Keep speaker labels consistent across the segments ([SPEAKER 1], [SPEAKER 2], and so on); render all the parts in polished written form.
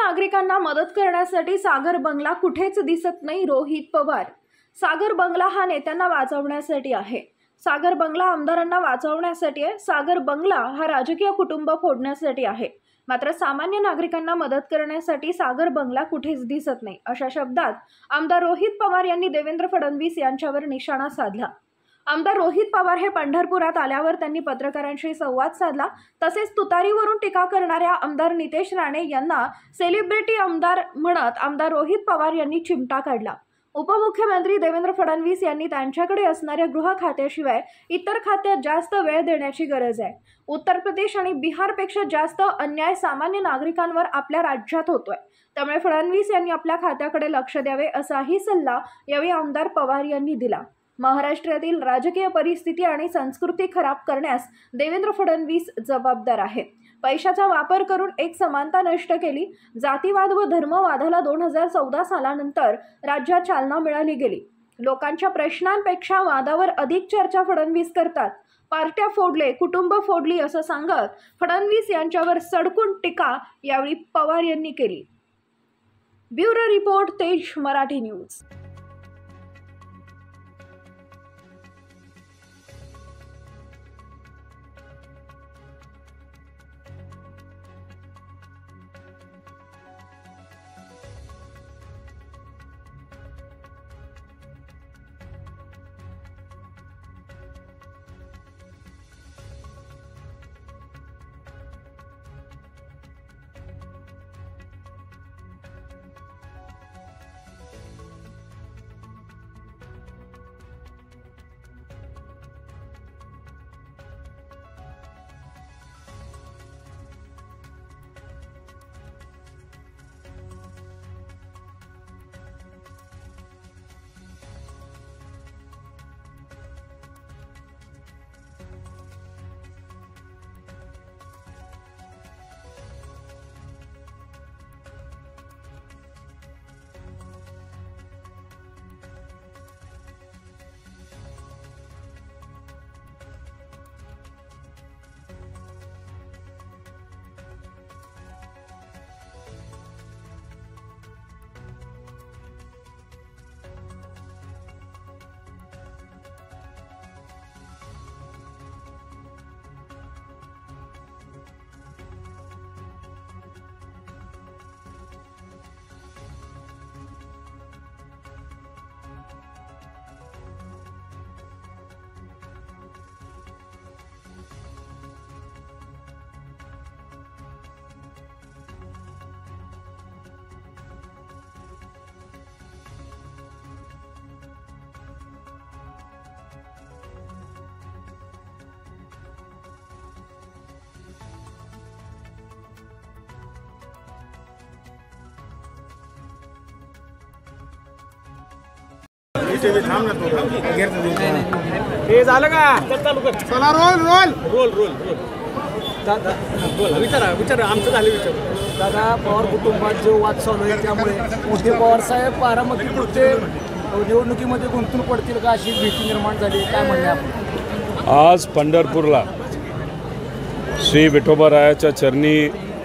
[SPEAKER 1] नागरिकांना मदत करण्यासाठी सागर बंगला कुठेच दिसत नाही. रोहित पवार. सागर बंगला हा नेत्यांना वाचवण्यासाठी आहे. सागर बंगला आमदारांना वाचवण्यासाठी आहे. सागर बंगला हा राजकीय कुटुंब फोडण्यासाठी आहे. मात्र सामान्य नागरिकांना मदत करण्यासाठी सागर बंगला कुठेच दिसत नाही, अशा शब्दात आमदार रोहित पवार यांनी देवेंद्र फडणवीस यांच्यावर निशाणा साधला. आमदार रोहित पवार हे पंढरपुरात आल्यावर त्यांनी पत्रकारांशी संवाद साधला. तसेच तुतारीवरून टीका करणाऱ्या आमदार नितेश राणे यांना सेलिब्रिटी आमदार म्हणत आमदार रोहित पवार यांनी चिमटा काढला. उपमुख्यमंत्री देवेंद्र फडणवीस यांनी त्यांच्याकडे असणाऱ्या गृह खात्याशिवाय इतर खात्यात जास्त वेळ देण्याची गरज आहे. उत्तर प्रदेश आणि बिहारपेक्षा जास्त अन्याय सामान्य नागरिकांवर आपल्या राज्यात होतोय. त्यामुळे फडणवीस यांनी आपल्या खात्याकडे लक्ष द्यावे, असाही सल्ला यावेळी आमदार पवार यांनी दिला. महाराष्ट्रातील राजकीय परिस्थिती आणि संस्कृती खराब करण्यास देवेंद्र फडणवीस जबाबदार आहेत. पैशाचा वापर करून एक समानता नष्ट केली. जातीवाद व धर्मवादाला 2014 सालानंतर राज्यात चालना मिळाली गेली. लोकांच्या प्रश्नांपेक्षा वादावर अधिक चर्चा फडणवीस करतात. पार्ट्या फोडले, कुटुंब फोडली असं सांगत फडणवीस यांच्यावर सडकून टीका यावेळी पवार यांनी केली. ब्युरो रिपोर्ट, तेज मराठी न्यूज.
[SPEAKER 2] हे झालं का? चला roll roll roll roll roll दादा विचारा आमचं झालं विचार.
[SPEAKER 3] दादा, पवार कुटुंबात जो वाद चालू आहे त्यामुळे मोठे पवार साहेब बारामती पुढचे निवडणुकीमध्ये गुंतून पडतील का अशी भीती निर्माण झाली, काय म्हणणे आपण?
[SPEAKER 4] आज पंढरपूरला श्री विठोबारायाच्या चरणी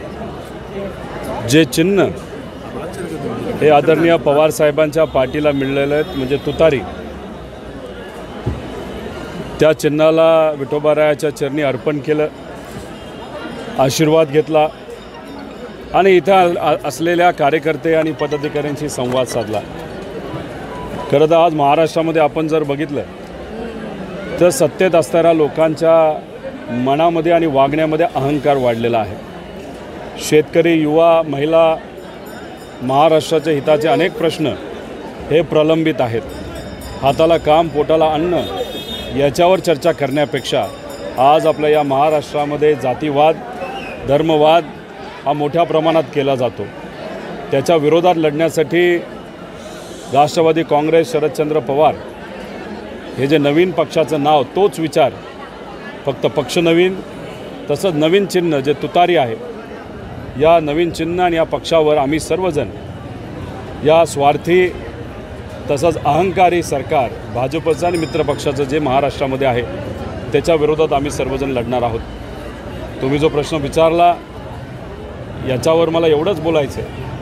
[SPEAKER 4] जे चिन्ह हे आदरणीय पवार साहेबांच्या पाठीला मिळलेले आहेत, म्हणजे तुतारी, त्या चिन्हाला विठोबारायाच्या चरणी अर्पण केलं, आशीर्वाद घेतला आणि इथं असलेल्या कार्यकर्ते आणि पदाधिकाऱ्यांशी संवाद साधला. खरं तर आज महाराष्ट्रामध्ये आपण जर बघितलं तर सत्तेत असणाऱ्या लोकांच्या मनामध्ये आणि वागण्यामध्ये अहंकार वाढलेला आहे. शेतकरी, युवा, महिला, महाराष्ट्राच्या हिताचे अनेक प्रश्न हे प्रलंबित आहेत. हाताला काम, पोटाला अन्न याच्यावर चर्चा करण्यापेक्षा आज आपल्या या महाराष्ट्रामध्ये जातीवाद, धर्मवाद हा मोठ्या प्रमाणात केला जातो. त्याच्या विरोधात लढण्यासाठी राष्ट्रवादी काँग्रेस, शरदचंद्र पवार हे जे नवीन पक्षाचं नाव, तोच विचार, फक्त पक्ष नवीन, तसंच नवीन चिन्ह जे तुतारी आहे, या नवीन चिन्ह आणि या पक्षावर आम्ही सर्वजण या स्वार्थी तसंच अहंकारी सरकार, भाजपचं आणि मित्रपक्षाचं जे महाराष्ट्रामध्ये आहे त्याच्या विरोधात आम्ही सर्वजण लढणार आहोत. तुम्ही जो प्रश्न विचारला याच्यावर मला एवढंच बोलायचं आहे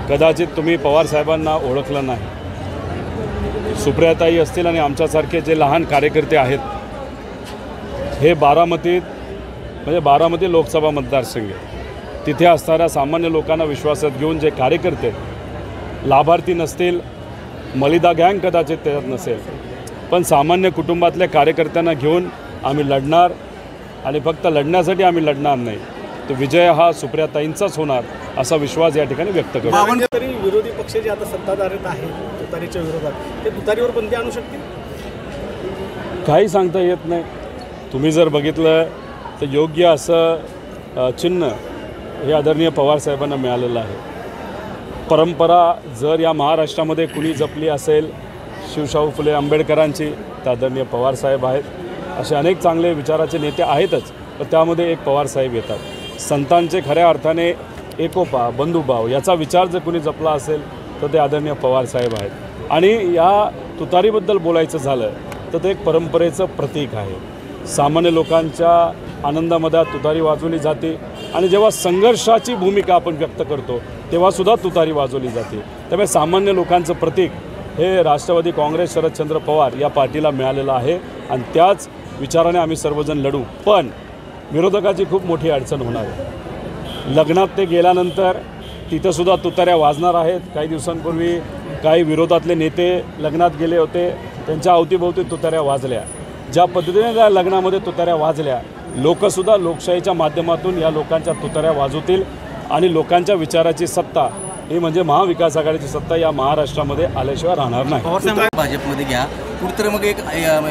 [SPEAKER 4] कदाचित तुम्ही पवारसाहेबांना ओळखलं नाही. सुप्रियाताई असतील आणि आमच्यासारखे जे लहान कार्यकर्ते आहेत, हे बारामती लोकसभा मतदारसंघ, तिथे असणाऱ्या सामान्य लोकांना विश्वासात घेऊन जे कार्यकर्ते लाभार्थी नसतील, मलिदा गँग कदाचित त्याच्यात नसेल, पण सामान्य कुटुंबातल्या कार्यकर्त्यांना घेऊन आम्ही लढणार आणि फक्त लढण्यासाठी आम्ही लढणार नाही, तो विजय हा सुप्रियाताईंचाच होणार असा विश्वास या ठिकाणी व्यक्त करतो.
[SPEAKER 2] तरी विरोधी पक्ष जे आता सत्ताधारीत आहेत तुतारीच्या विरोधात, ते तुतारीवर बंदी आणू शकतील?
[SPEAKER 4] काही सांगता येत नाही. तुम्ही जर बघितलं तर योग्य असं चिन्ह हे आदरणीय पवारसाहेबांना मिळालेलं आहे. परंपरा जर या महाराष्ट्रामध्ये कुणी जपली असेल शिवशाहू फुले आंबेडकरांची, तर आदरणीय पवारसाहेब आहेत. असे अनेक चांगले विचाराचे नेते आहेतच, पण त्यामध्ये एक पवारसाहेब येतात. संतांचे खऱ्या अर्थाने एकोपा, बंधुभाव याचा विचार जर कुणी जपला असेल तर ते आदरणीय पवारसाहेब आहेत. आणि या तुतारीबद्दल बोलायचं झालं तर ते एक परंपरेचं प्रतीक आहे. सामान्य लोकांच्या आनंदामध्ये तुतारी वाजवली जाते आणि जेव्हा संघर्षाची भूमिका आपण व्यक्त करतो तेव्हासुद्धा तुतारी वाजवली जाते. त्यामुळे सामान्य लोकांचं प्रतीक हे राष्ट्रवादी काँग्रेस शरदचंद्र पवार या पार्टीला मिळालेलं आहे आणि त्याच विचाराने आम्ही सर्वजण लढू. पण विरोधकाची खूप मोठी अडचण होणार आहे. लग्नात ते गेल्यानंतर तिथंसुद्धा तुताऱ्या वाजणार आहेत. काही दिवसांपूर्वी काही विरोधातले नेते लग्नात गेले होते, त्यांच्या अवतीभोवती तुताऱ्या वाजल्या. ज्या पद्धतीने त्या लग्नामध्ये तुताऱ्या वाजल्या, लोकसुद्धा लोकशाहीच्या माध्यमातून या लोकांच्या तुताऱ्या वाजवतील आणि लोकांच्या विचाराची सत्ता ही म्हणजे महाविकास आघाडीची सत्ता या महाराष्ट्रामध्ये आल्याशिवाय राहणार नाही.
[SPEAKER 5] भाजपमध्ये घ्या कुठेतरी मग एक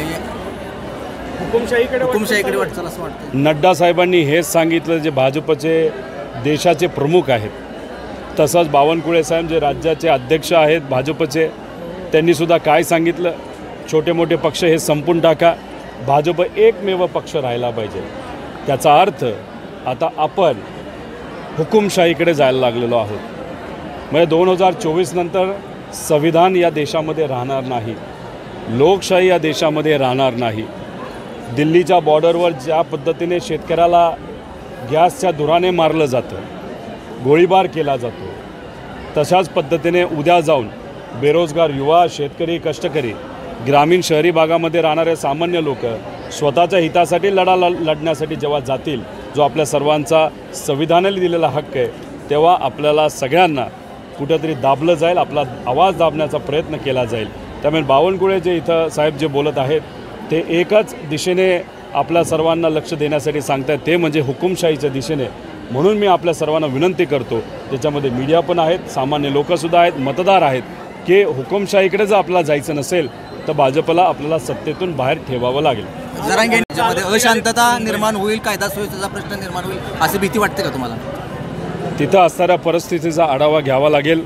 [SPEAKER 5] हुकुमशाहीकडे वाटचाल असं वाटतं.
[SPEAKER 4] नड्डा साहेबांनी हेच सांगितलं जे भाजपचे देशाचे प्रमुख आहेत. तसंच बावनकुळे साहेब जे राज्याचे अध्यक्ष आहेत भाजपचे, त्यांनीसुद्धा काय सांगितलं, छोटे मोठे पक्ष हे संपून टाका, भाजप एकमेव पक्ष राहिला पाहिजे. त्याचा अर्थ आता आपण हुकुमशाहीकडे जायला लागलेलो आहोत. म्हणजे 2024 नंतर संविधान या देशामध्ये राहणार नाही, लोकशाही या देशामध्ये राहणार नाही. दिल्लीच्या बॉर्डरवर ज्या पद्धतीने शेतकऱ्याला गॅसच्या धुराने मारलं जातं, गोळीबार केला जातो, तशाच पद्धतीने उद्या जाऊन बेरोजगार युवा, शेतकरी, कष्टकरी, ग्रामीण शहरी भागामध्ये राहणारे सामान्य लोक स्वतःच्या हितासाठी लढण्यासाठी जेव्हा जातील, जो आपल्या सर्वांचा संविधानाने दिलेला हक्क आहे, तेव्हा आपल्याला सगळ्यांना कुठेतरी दाबलं जाईल, आपला आवाज दाबण्याचा प्रयत्न केला जाईल. त्यामुळे बावनकुळे जे इथं साहेब जे बोलत आहेत ते एकच दिशेने आपल्या सर्वांना लक्ष देण्यासाठी सांगत आहेत, ते म्हणजे हुकुमशाहीच्या दिशेने. म्हणून मी आपल्या सर्वांना विनंती करतो, ज्याच्यामध्ये मीडिया पण आहेत, सामान्य लोकसुद्धा आहेत, मतदार आहेत, की हुकुमशाहीकडे जर आपल्याला जायचं नसेल तर भाजपला आपल्याला सत्तेतून बाहेर ठेवावं लागेल.
[SPEAKER 5] जरांगेमध्ये अशांतता निर्माण होईल, कायदा सुव्यवस्थेचा प्रश्न निर्माण होईल अशी भीती वाटते का तुम्हाला?
[SPEAKER 4] तिथं असणाऱ्या परिस्थितीचा आढावा घ्यावा लागेल.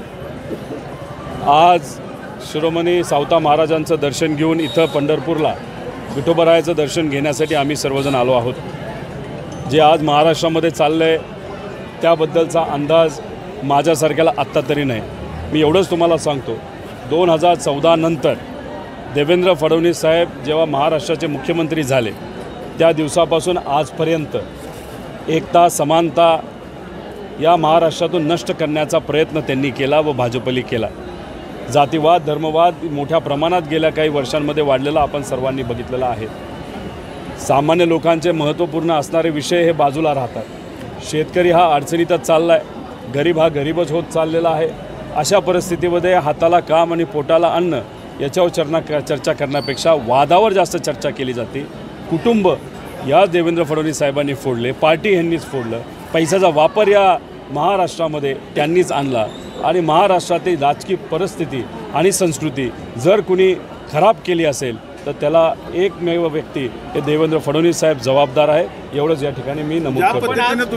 [SPEAKER 4] आज शिरोमणी सावता महाराजांचं दर्शन घेऊन इथं पंढरपूरला विठोबरायाचं दर्शन घेण्यासाठी आम्ही सर्वजण आलो आहोत. जे आज महाराष्ट्रामध्ये चाललं आहे त्याबद्दलचा अंदाज माझ्यासारख्याला आत्ता तरी नाही. मी एवढंच तुम्हाला सांगतो, 2014 नंतर देवेंद्र फडणवीस साहेब जेव्हा महाराष्ट्राचे मुख्यमंत्री झाले त्या दिवसापासून आजपर्यंत एकता, समानता या महाराष्ट्रातून नष्ट करण्याचा प्रयत्न त्यांनी केला व भाजपने केला. जातीवाद, धर्मवाद मोठ्या प्रमाणात गेल्या काही वर्षांमध्ये वाढलेला आपण सर्वांनी बघितलेला आहे. सामान्य लोकांचे महत्त्वपूर्ण असणारे विषय हे बाजूला राहतात. शेतकरी हा अडचणीतच चालला आहे, गरीब हा गरीबच होत चाललेला आहे. अशा परिस्थितीमध्ये हाताला काम आणि पोटाला अन्न याच्यावर चर्चा करण्यापेक्षा वादावर जास्त चर्चा केली जाते. कुटुंब या देवेंद्र फडणवीस साहेबांनी फोडले, पार्टी ह्यांनीच फोडलं, पैशाचा वापर या महाराष्ट्रामध्ये त्यांनीच आणला आणि महाराष्ट्रातील राजकीय परिस्थिती आणि संस्कृती जर कुणी खराब केली असेल तर त्याला एकमेव व्यक्ती हे देवेंद्र फडणवीस साहेब जबाबदार आहे. एवढंच या ठिकाणी मी नमूद करतो.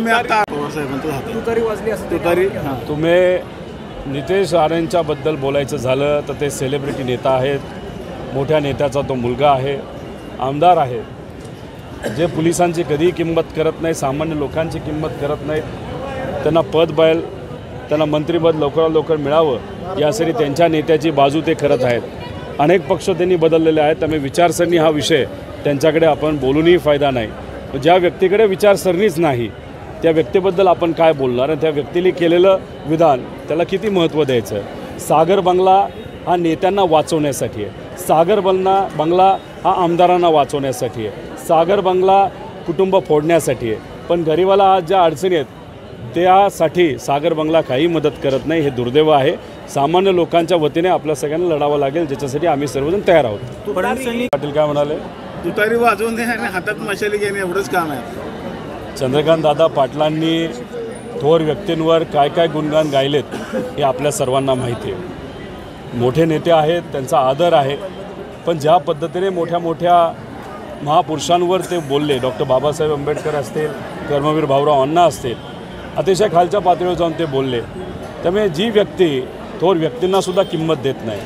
[SPEAKER 4] तुम्ही नितेश राणेंच्याबद्दल बोलायचं झालं तर ते सेलिब्रिटी नेता आहेत, मोठ्या नेत्याचा तो मुलगा आहे, आमदार आहे, जे पोलिसांची कधीही किंमत करत नाही, सामान्य लोकांची किंमत करत नाहीत. त्यांना पद बैल, त्यांना मंत्रिपद लवकरात लवकर मिळावं यासाठी त्यांच्या नेत्याची बाजू ते करत आहेत. अनेक पक्ष त्यांनी बदललेले आहेत. त्यामुळे विचारसरणी हा विषय त्यांच्याकडे आपण बोलूनही फायदा नाही. ज्या व्यक्तीकडे विचारसरणीच नाही त्या व्यक्तीबद्दल आपण काय बोलणार आणि त्या व्यक्तीने केलेलं विधान त्याला किती महत्त्व द्यायचं. सागर बंगला हा नेत्यांना वाचवण्यासाठी आहे, सागर बंगला हा आमदारांना वाचवण्यासाठी आहे, सागर बंगला कुटुंब फोडण्यासाठी आहे. पण गरिबाला आज ज्या अडचणी आहेत त्यासाठी सागर बंगला काही मदत करत नाही. हे दुर्दैव आहे. सामान्य लोकांच्या वतीने आपल्या सगळ्यांना लढावं लागेल, ज्याच्यासाठी आम्ही सर्वजण तयार आहोत. पाटील काय म्हणाले?
[SPEAKER 6] तुतारी वाजवून आणि हातात मशाली घेणे एवढंच काम आहे.
[SPEAKER 4] चंद्रकांत दादा पाटलांनी थोर व्यक्तींवर काय काय गुणगान गायलेत हे आपल्या सर्वांना माहिती आहे. मोठे नेते आहेत, त्यांचा आदर आहे, पण ज्या पद्धतीने मोठ्या मोठ्या महापुरुषांवर ते बोलले, डॉक्टर बाबासाहेब आंबेडकर असतील, कर्मवीर भाऊराव अण्णा असतील, अतिशय खालच्या पातळीवर जाऊन ते बोलले. त्यामुळे जी व्यक्ती थोर व्यक्तींनासुद्धा किंमत देत नाही,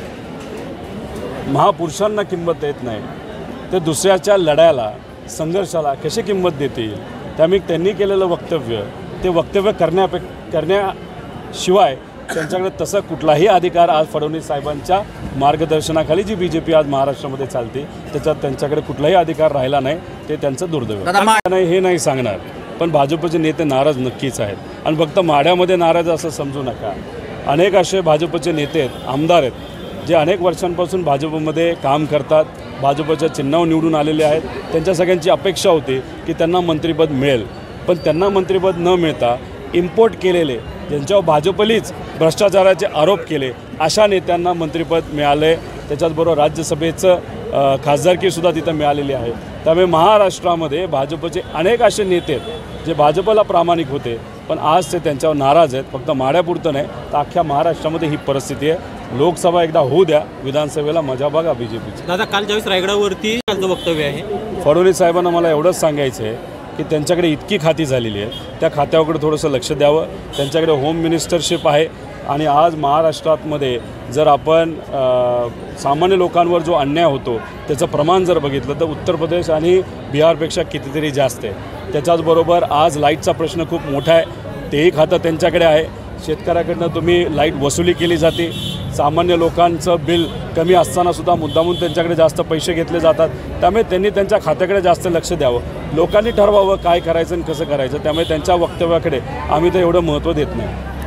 [SPEAKER 4] महापुरुषांना किंमत देत नाही, ते दुसऱ्याच्या लढ्याला, संघर्षाला कशी किंमत देतील. त्यामुळे त्यांनी केलेलं वक्तव्य ते वक्तव्य करण्याशिवाय त्यांच्याकडे तसा कुठलाही अधिकार आज फडणवीस साहेबांच्या मार्गदर्शनाखाली जी BJP आज महाराष्ट्रामध्ये चालते त्याच्यात त्यांच्याकडे कुठलाही अधिकार राहिला नाही. ते त्यांचं दुर्दैव नाही, हे नाही सांगणार. पण भाजपचे नेते नाराज नक्कीच आहेत आणि फक्त माढ्यामध्ये नाराज असं समजू नका. अनेक असे भाजपचे नेते आहेत, आमदार आहेत, जे अनेक वर्षांपासून भाजपमध्ये काम करतात, भाजपच्या चिन्हावर निवडून आलेले आहेत. त्यांच्या सगळ्यांची अपेक्षा होती की त्यांना मंत्रिपद मिळेल, पण त्यांना मंत्रिपद न मिळता इम्पोर्ट केलेले, ज्यांच्यावर भाजपलीच भ्रष्टाचाराचे आरोप केले, अशा नेत्यांना मंत्रिपद मिळाले. त्याच्याचबरोबर राज्यसभेचं खासदारकीसुद्धा तिथं मिळालेली आहे. त्यामुळे महाराष्ट्रामध्ये भाजपचे अनेक असे नेते आहेत जे भाजपला प्रामाणिक होते, पण आज ते त्यांच्यावर नाराज आहेत. फक्त माढ्यापुरतं नाही तर अख्ख्या महाराष्ट्रामध्ये ही परिस्थिती आहे. लोकसभा एकदा होऊ द्या, विधानसभेला मजा बघा BJPची.
[SPEAKER 2] दादा, काल ज्यावेळेस रायगडावरती कालचं वक्तव्य आहे,
[SPEAKER 4] फडणवीस साहेबांना मला एवढंच सांगायचं आहे की त्यांच्याकडे इतकी खाती झालेली आहे, त्या खात्याकडे थोडंसं लक्ष द्यावं. त्यांच्याकडे होम मिनिस्टरशिप आहे आणि आज महाराष्ट्रामध्ये जर आपण सामान्य लोकांवर जो अन्याय होतो त्याचं प्रमाण जर बघितलं तर उत्तर प्रदेश आणि बिहारपेक्षा कितीतरी जास्त आहे. त्याच्याचबरोबर आज लाईटचा प्रश्न खूप मोठा आहे, तेही खातं त्यांच्याकडे आहे. शेतकऱ्याकडनं तुम्ही लाईट वसुली केली जाते, सामान्य लोकांचं बिल कमी असतानासुद्धा मुद्दामून त्यांच्याकडे जास्त पैसे घेतले जातात. त्यामुळे त्यांनी त्यांच्या खात्याकडे जास्त लक्ष द्यावं. लोकांनी ठरवावं काय करायचं आणि कसं करायचं. त्यामुळे त्यांच्या वक्तव्याकडे आम्ही तर एवढं महत्त्व देत नाही.